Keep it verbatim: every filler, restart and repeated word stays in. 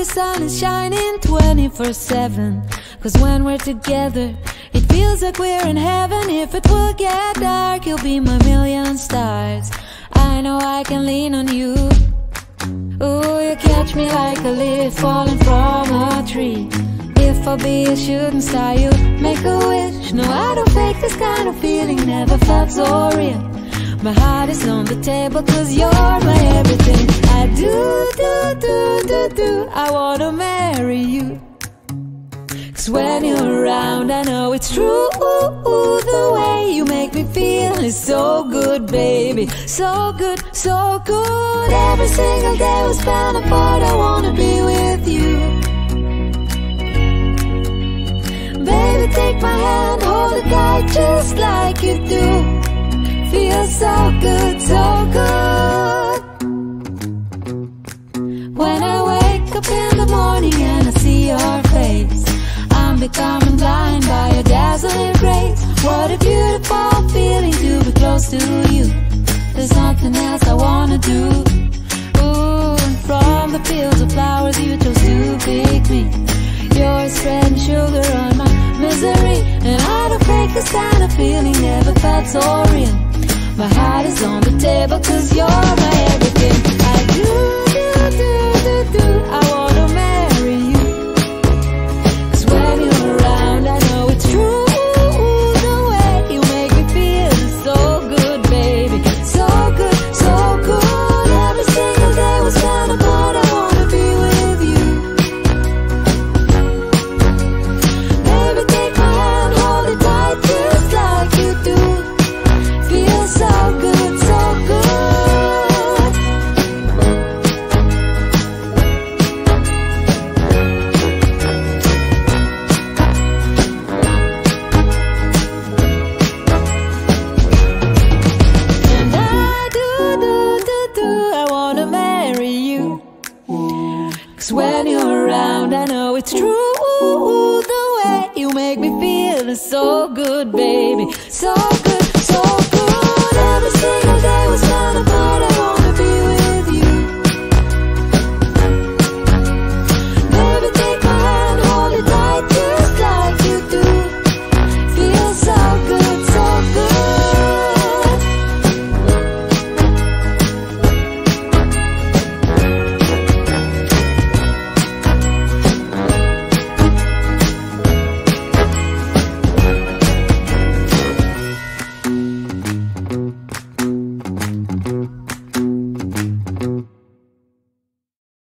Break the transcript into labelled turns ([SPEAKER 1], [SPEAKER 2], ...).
[SPEAKER 1] the sun is shining twenty-four seven. Cause when we're together, it feels like we're in heaven. If it will get dark, you'll be my million stars. I know I can lean on you. Ooh, you catch me like a leaf falling from a tree. If I'll be a shooting star, you make a wish. No, I don't fake this kind of feeling, never felt so real. My heart is on the table cause you're my everything. I do, do, do, do, do, I wanna marry you. Cause when you're around I know it's true. The way you make me feel is so good, baby. So good, so good. Every single day we spend apart, I wanna be with you. Baby, take my hand, hold it tight just like you do. Feels so good, so good. When I wake up in the morning and I see your face, I'm becoming blind by your dazzling grace. What a beautiful feeling to be close to you. There's nothing else I wanna do. Ooh, and from the fields of flowers you chose to pick me. You're spreading sugar on my misery. And I don't fake this kind of feeling, never felt so real. My heart is on the table cause you're my everything. I do, do, do, do, do, I wanna marry you. Cause when you're around I know it's true. The way you make me feel is so good, baby. So good, so good. Every single day we spend apart, I wanna be with you. Baby, take my hand, hold it tight just like you do. Feels so good, so good. And I do, do, do, do, I wanna marry you. Cause when you're around I know it's true. The way you make me feel is so good, baby. So good, so good. Every single day we spend apart, I want